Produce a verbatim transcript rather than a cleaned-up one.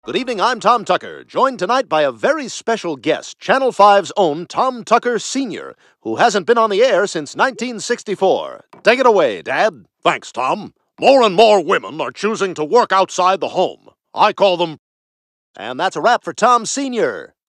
Good evening, I'm Tom Tucker, joined tonight by a very special guest, Channel five's own Tom Tucker Senior, who hasn't been on the air since nineteen sixty-four. Take it away, Dad. Thanks, Tom. More and more women are choosing to work outside the home. I call them... And that's a wrap for Tom Senior